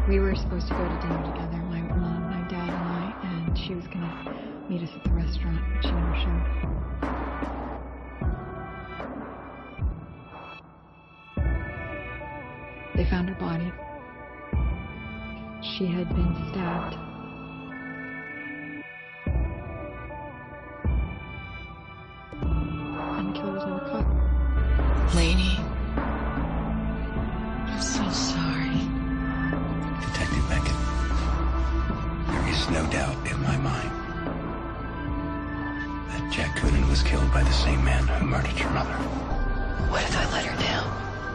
We were supposed to go to dinner together, my mom, my dad, and I, and she was going to meet us at the restaurant, but she never showed. They found her body. She had been stabbed. And the killer was never caught. Lainey, I'm so sorry. Detective Beckett, there is no doubt in my mind that Jack Coonan was killed by the same man who murdered your mother. What if I let her down?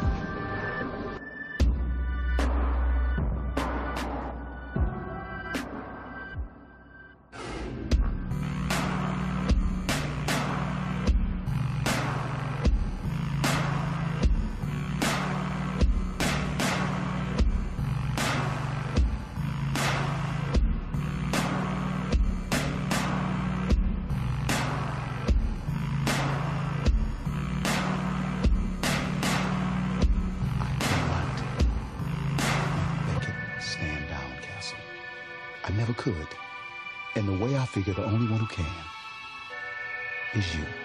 I never could. And the way I figure the only one who can is you.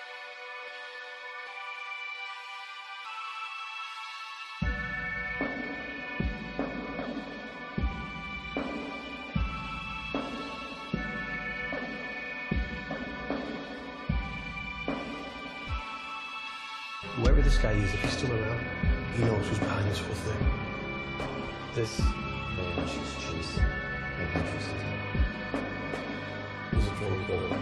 Whoever this guy is, if he's still around, he knows who's behind this whole thing. This man she's chasing and interested is a drug killer.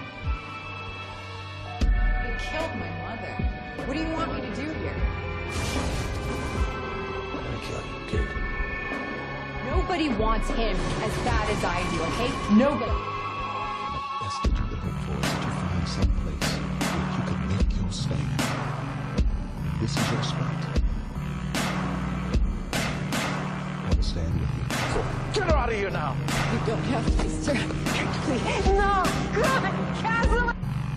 He killed my mother. What do you want me to do here? I'm gonna kill you, kid. Nobody wants him as bad as I do, okay? Nobody. The best that you could hope for is that you find some place where you can make your stand. This is your spot. I will stand with you. So, get her out of here now! You don't have to, sir. Please. No! God! Castle!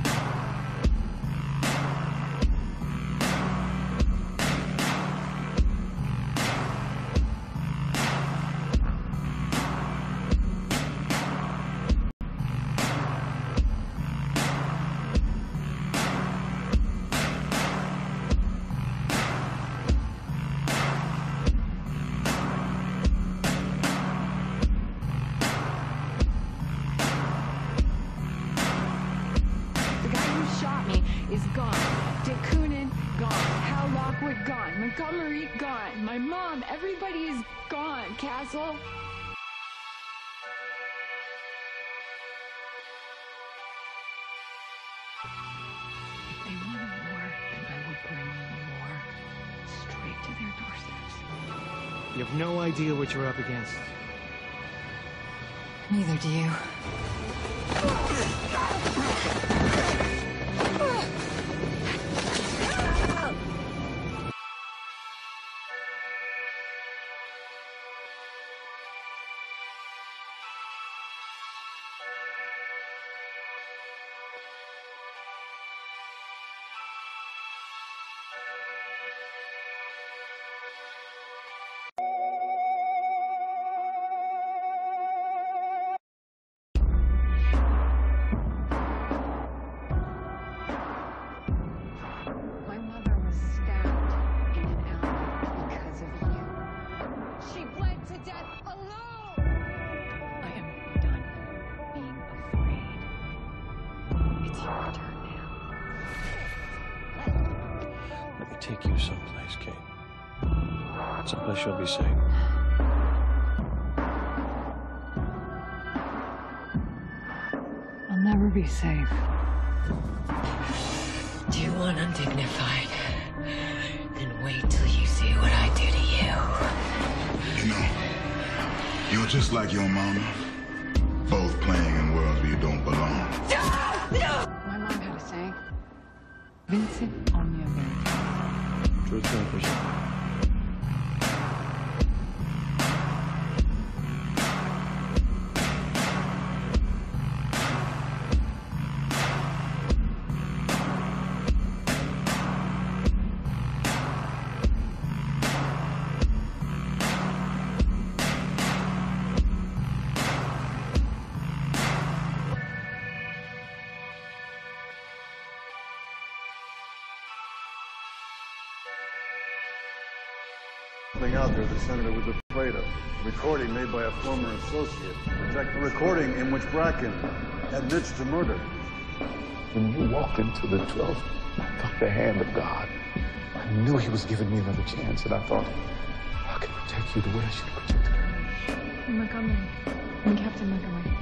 Is gone. Dick Coonan, gone. Hal Lockwood, gone. Montgomery, gone. My mom, everybody is gone, Castle. If they want a war, then I will bring them a war straight to their doorsteps. You have no idea what you're up against. Neither do you. Take you someplace, Kate. Someplace you'll be safe. I'll never be safe. Do you want undignified? Then wait till you see what I do to you. You know, you're just like your mama. Both playing in worlds where you don't belong. My mom had a saying, Vincent omnia veritas. Truth conquers. Something out there the senator was afraid of. A recording made by a former associate. A recording in which Bracken admits to murder. When you walked into the 12th, I felt the hand of God. I knew he was giving me another chance, and I thought, I can protect you the way I should have protected her. Montgomery. I'm Captain Montgomery.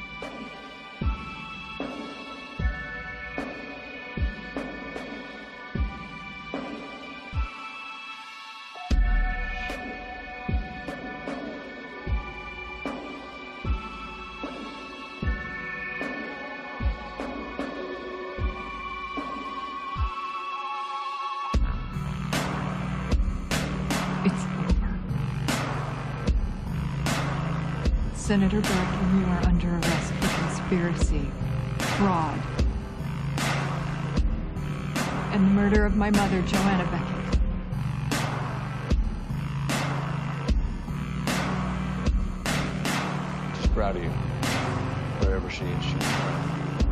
It's over. Senator Bracken, you are under arrest for conspiracy, fraud, and the murder of my mother, Joanna Beckett. She's proud of you, wherever she is. She's proud.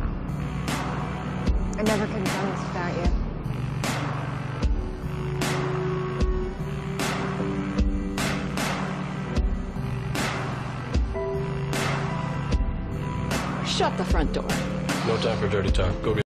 I never could have done this without you. Shut the front door. No time for dirty talk. Go get